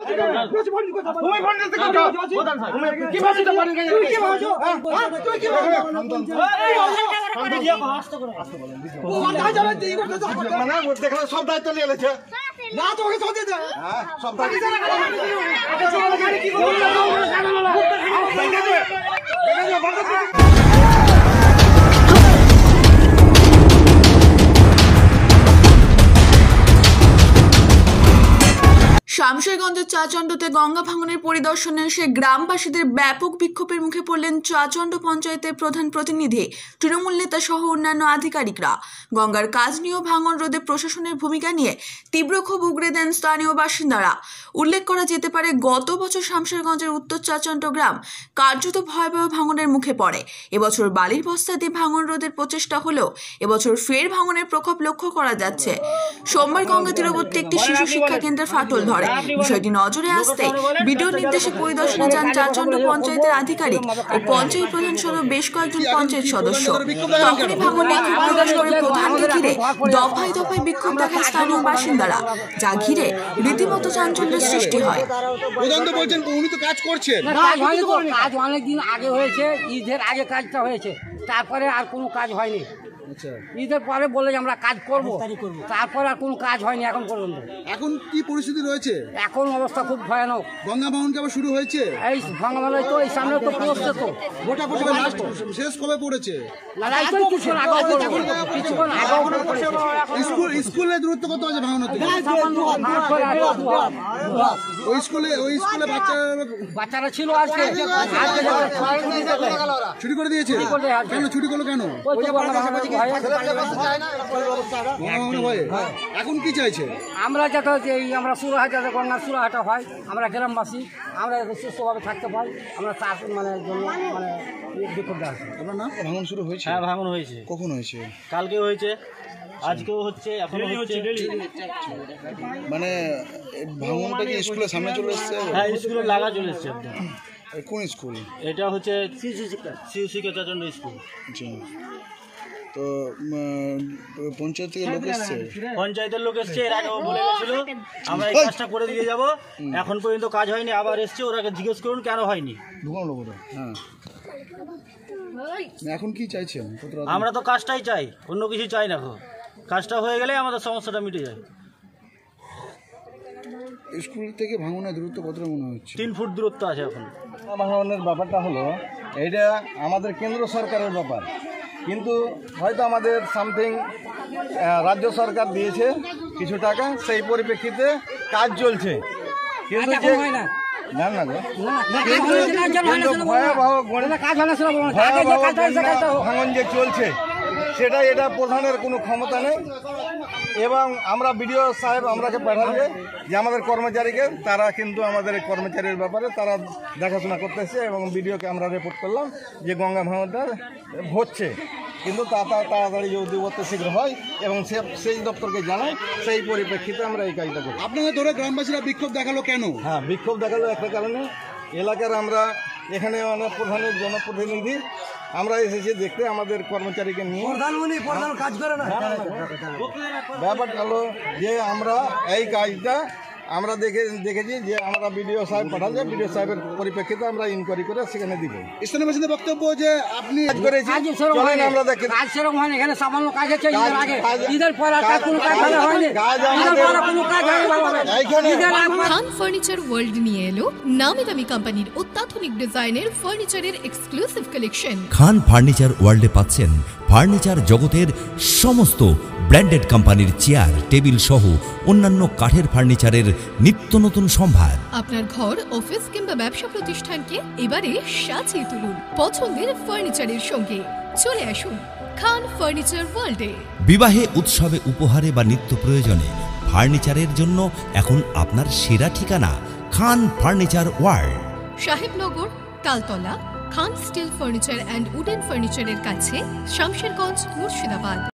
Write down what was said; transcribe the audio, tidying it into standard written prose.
সব দায়িত্ব নিয়ে এলেছে না তোকে সব শামশেরগঞ্জের চাচণ্ডতে গঙ্গা ভাঙনের পরিদর্শনে এসে গ্রামবাসীদের ব্যাপক বিক্ষোভের মুখে পড়লেন চাচণ্ড পঞ্চায়েতের প্রধান প্রতিনিধি, তৃণমূল নেতা সহ অন্যান্য আধিকারিকরা। গঙ্গার কাজ নিয়ে ভাঙন রোধে প্রশাসনের ভূমিকা নিয়ে তীব্র ক্ষোভ উগরে দেন স্থানীয় বাসিন্দারা। উল্লেখ করা যেতে পারে, গত বছর শামশেরগঞ্জের উত্তর চাচণ্ড গ্রাম কার্যত ভয়াবহ ভাঙনের মুখে পড়ে। এবছর বালির বস্তা দিয়ে ভাঙন রোধের প্রচেষ্টা হলেও এবছর ফের ভাঙনের প্রকোপ লক্ষ্য করা যাচ্ছে। সোমবার গঙ্গা তীরবর্তী একটি শিশু শিক্ষা কেন্দ্রের ফাটল ধরে। বিষয়টি নজরে আসতে বিডিও নির্দেশে পরিদর্শনে যান চাচণ্ড পঞ্চায়েতের আধিকারিক ও পঞ্চায়েত প্রধান সহ বেশ কয়েকজন পঞ্চায়েত সদস্য। তখনই ভাঙন নিয়ে ক্ষোভ প্রকাশ করে প্রধানকে ঘিরে দফায় দফায় বিক্ষোভ দেখায় স্থানীয় বাসিন্দারা, যা ঘিরে রীতিমতো চাঞ্চল্যের সৃষ্টি হয়। কাজ অনেকদিন আগে হয়েছে, ঈদের আগে কাজটা হয়েছে, তারপরে আর কোনো কাজ হয়নি। ঈদের পরে বলে যে আমরা কাজ করবো, তারপরে আর কোনো কাজ হয়নি এখন পর্যন্ত। এখন কি পরিস্থিতি রয়েছে? এখন অবস্থা খুব ভয়ানক। গঙ্গা ভাঙন আবার শুরু হয়েছে। এই গঙ্গা ভাঙন তো এই সামনে তো পড়ছে, তো গোটা শেষ কবে পড়েছে? স্কুলে দূরত্ব কত আছে ভাঙন হতে? ওই স্কুলে বাচ্চারা ছিল আজকে ছুটি করে দিয়েছে। কেন ছুটি করলো কেন? এখন কি চাইছে? আমরা যাতে আমরা সুরাহাট, যাতে গঙ্গার সুরাহাটা হয়, আমরা গ্রামবাসী আমরা সুস্থভাবে থাকতে পাই, আমরা তার মানে জন্য মানে বিক্ষোভ দেওয়া। আপনার নাম? ভাঙন শুরু হয়েছে? হ্যাঁ, ভাঙন হয়েছে। কখন হয়েছে? কালকেও হয়েছে, আজকেও হচ্ছে, এখনো হচ্ছে। মানে ভাঙনটা কি স্কুলের সামনে চলে এসছে? হ্যাঁ, স্কুলের লাগা চলে এসছে একদম। কোন স্কুল এটা? হচ্ছে শিশু চাচণ্ড স্কুল। তো পঞ্চায়েত থেকে লোক এসছে? পঞ্চায়েতের লোক এসছে, এর আগেও বলে গেছিল আমরা এই কাজটা করে দিয়ে যাব, এখন পর্যন্ত কাজ হয়নি। আবার এসছে, ওরাকে জিজ্ঞেস করুন কেন হয়নি। হ্যাঁ, এখন কি চাইছেন? আমরা তো কাজটাই চাই, অন্য কিছু চাই না। কাজটা হয়ে গেলে আমাদের সমস্যাটা মিটে যায়। স্কুল থেকে ভাঙনের দূরত্ব কতটা মনে হচ্ছে? 3 ফুট দূরত্ব আছে এখন। ভাঙনের ব্যাপারটা হলো, এইটা আমাদের কেন্দ্র সরকারের ব্যাপার, কিন্তু হয়তো আমাদের সামথিং রাজ্য সরকার দিয়েছে কিছু টাকা, সেই পরিপ্রেক্ষিতে কাজ চলছে। কিন্তু ভয়াবহ ভাঙন যে চলছে সেটা এটা প্রধানের কোনো ক্ষমতা নেই। এবং আমরা বিডিও সাহেব আমরাকে পাঠাবে যে আমাদের কর্মচারীকে, তারা কিন্তু আমাদের কর্মচারীর ব্যাপারে তারা দেখাশোনা করতেছে, এবং বিডিওকে আমরা রিপোর্ট করলাম যে গঙ্গা ভাঙনটা হচ্ছে, কিন্তু তাড়াতাড়ি যদি অত শীঘ্র হয় এবং সেই দপ্তরকে জানাই, সেই পরিপ্রেক্ষিতে আমরা এই কাজটা করি। আপনাদের ধরে গ্রামবাসীরা বিক্ষোভ দেখালো কেন? হ্যাঁ, বিক্ষোভ দেখালো একটা কারণে, এলাকার আমরা এখানে অনেক প্রধানের জনপ্রতিনিধি আমরা এসেছি দেখতে আমাদের কর্মচারীকে নিয়ে। ব্যাপারটা হলো যে আমরা এই কাজটা আমরা দেখেছি যে আমরা বিডিও সাহেব পাঠালে, বিডিও সাহেবের পরিপ্রেক্ষিতে আমরা ইনকোয়ারি করে সেখানে দিব। স্থানীয় বাসিন্দার বক্তব্য যে আপনি আমরা দেখি এখানে সামান্য কাজ হচ্ছে, ঈদের পর কোনো কাজ হয়নি। খান ফার্নিচার ওয়ার্ল্ড নিয়ে এলো নামি দামি কোম্পানির অত্যাধুনিক ডিজাইনের ফার্নিচারের এক্সক্লুসিভ কালেকশন। খান ফার্নিচার ওয়ার্ল্ডে পাচ্ছেন ফার্নিচার জগতের সমস্ত ব্র্যান্ডেড কোম্পানির চেয়ার, টেবিল সহ অন্যান্য কাঠের ফার্নিচারের নিত্য নতুন সম্ভার। আপনার ঘর, অফিস কিংবা ব্যবসা প্রতিষ্ঠানকে এবারে সাজিয়ে তুলুন পছন্দের ফার্নিচারের সঙ্গে। চলে আসুন খান ফার্নিচার ওয়ার্ল্ডে। বিবাহে, উৎসবে, উপহারে বা নিত্য প্রয়োজনে ফার্নিচারের জন্য এখন আপনার সেরা ঠিকানা Khan furniture world. Sahebnagar, Taltala, Khan steel furniture and wooden ফার্নিচারের কাছে, শামশেরগঞ্জ, মুর্শিদাবাদ।